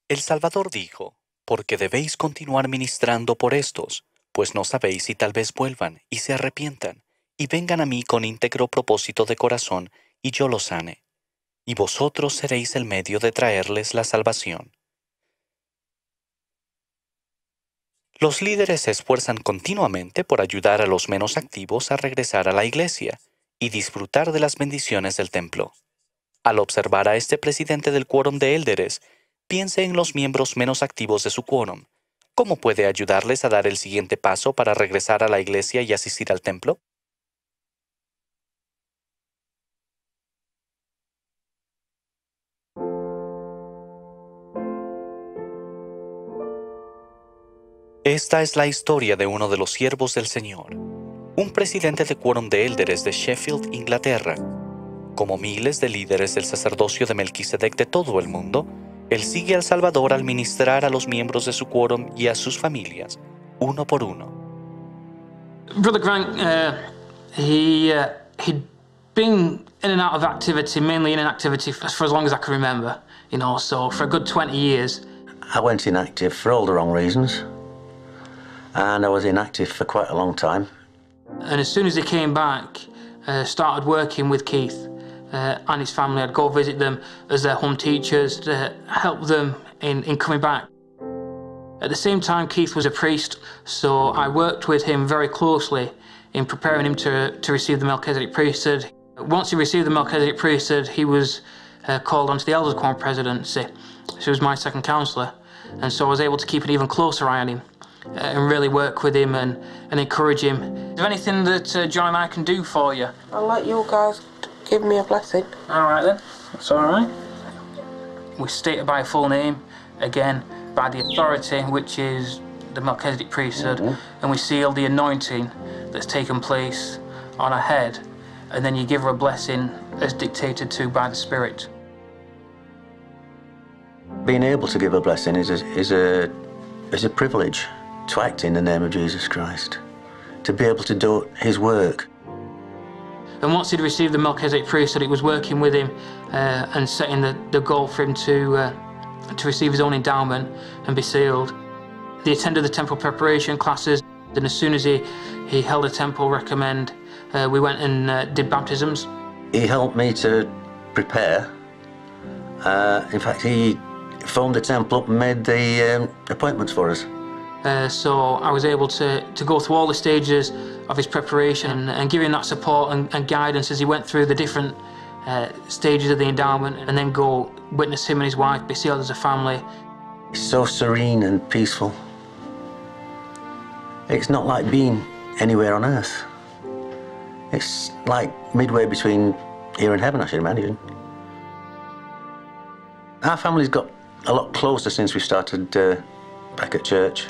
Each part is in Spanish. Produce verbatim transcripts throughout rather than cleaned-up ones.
El Salvador dijo, porque debéis continuar ministrando por estos, pues no sabéis si tal vez vuelvan y se arrepientan, y vengan a mí con íntegro propósito de corazón, y yo los sane. Y vosotros seréis el medio de traerles la salvación. Los líderes se esfuerzan continuamente por ayudar a los menos activos a regresar a la iglesia y disfrutar de las bendiciones del templo. Al observar a este presidente del quórum de élderes, piense en los miembros menos activos de su quórum. ¿Cómo puede ayudarles a dar el siguiente paso para regresar a la iglesia y asistir al templo? Esta es la historia de uno de los siervos del Señor, un presidente de quórum de élderes de Sheffield, Inglaterra. Como miles de líderes del sacerdocio de Melquisedec de todo el mundo, él sigue al Salvador al ministrar a los miembros de su quórum y a sus familias, uno por uno. Brother Grant, uh, he, uh, he'd been in and out of activity, mainly in inactivity for, for as long as I can remember, you know, so for a good twenty years. I went inactive for all the wrong reasons, and I was inactive for quite a long time. And as soon as he came back, uh, started working with Keith uh, and his family. I'd go visit them as their home teachers to help them in, in coming back. At the same time, Keith was a priest, so I worked with him very closely in preparing him to, to receive the Melchizedek priesthood. Once he received the Melchizedek priesthood, he was uh, called onto the Elders Quorum presidency. She was my second counsellor, and so I was able to keep an even closer eye on him uh, and really work with him and, and encourage him. Is there anything that uh, John and I can do for you? I'd like you guys to give me a blessing. All right then, that's all right. We state it by full name, again, by the authority, which is the Melchizedek priesthood, mm-hmm. and we seal the anointing that's taken place on her head, and then you give her a blessing as dictated to by the Spirit. Being able to give a blessing is a, is a, is a privilege to act in the name of Jesus Christ, to be able to do his work. And once he'd received the Melchizedek priesthood, it was working with him uh, and setting the, the goal for him to uh, to receive his own endowment and be sealed. He attended the temple preparation classes, and as soon as he, he held a temple recommend, uh, we went and uh, did baptisms. He helped me to prepare. Uh, in fact, he phoned the temple up and made the um, appointments for us. Uh, so I was able to, to go through all the stages of his preparation and, and give him that support and, and guidance as he went through the different uh, stages of the endowment, and then go witness him and his wife be sealed as a family. It's so serene and peaceful. It's not like being anywhere on earth. It's like midway between here and heaven, I should imagine. Our family's got a lot closer since we started uh, back at church.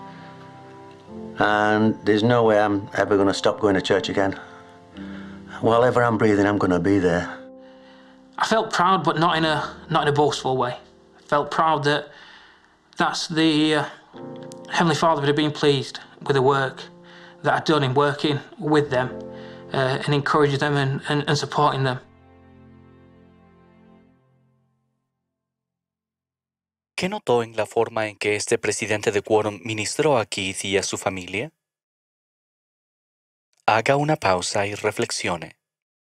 And there's no way I'm ever going to stop going to church again. While ever I'm breathing, I'm going to be there. I felt proud, but not in a not in a boastful way. I felt proud that that's the uh, Heavenly Father had been pleased with the work that I'd done in working with them uh, and encouraging them and, and, and supporting them. ¿Qué notó en la forma en que este presidente de quórum ministró a Keith y a su familia? Haga una pausa y reflexione.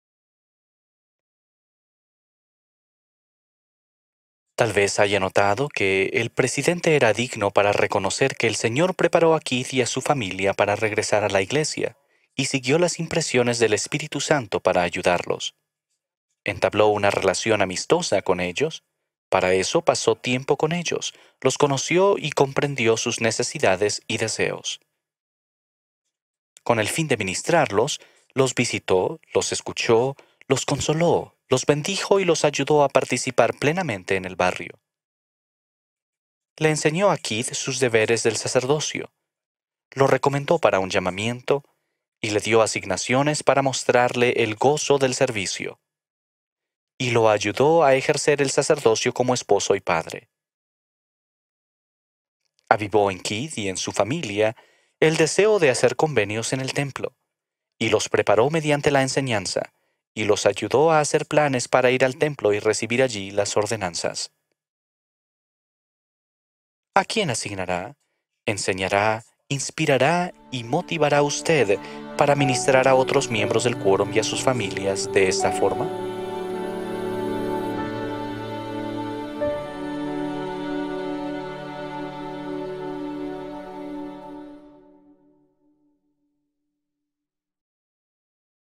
Tal vez haya notado que el presidente era digno para reconocer que el Señor preparó a Keith y a su familia para regresar a la iglesia y siguió las impresiones del Espíritu Santo para ayudarlos. Entabló una relación amistosa con ellos. Para eso pasó tiempo con ellos, los conoció y comprendió sus necesidades y deseos. Con el fin de ministrarlos, los visitó, los escuchó, los consoló, los bendijo y los ayudó a participar plenamente en el barrio. Le enseñó a Keith sus deberes del sacerdocio, lo recomendó para un llamamiento y le dio asignaciones para mostrarle el gozo del servicio, y lo ayudó a ejercer el sacerdocio como esposo y padre. Avivó en Keith y en su familia el deseo de hacer convenios en el templo, y los preparó mediante la enseñanza, y los ayudó a hacer planes para ir al templo y recibir allí las ordenanzas. ¿A quién asignará? ¿Enseñará, inspirará y motivará usted para ministrar a otros miembros del quórum y a sus familias de esta forma?